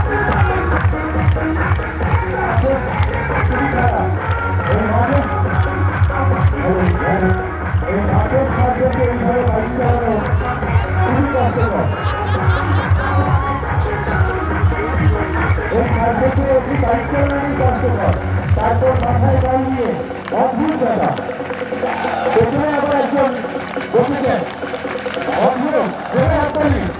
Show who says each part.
Speaker 1: তারপর মাথায় গাল নিয়ে অদ্ভুত ব্যাপার পেছনে আবার একজন বসেছেন অদ্ভুত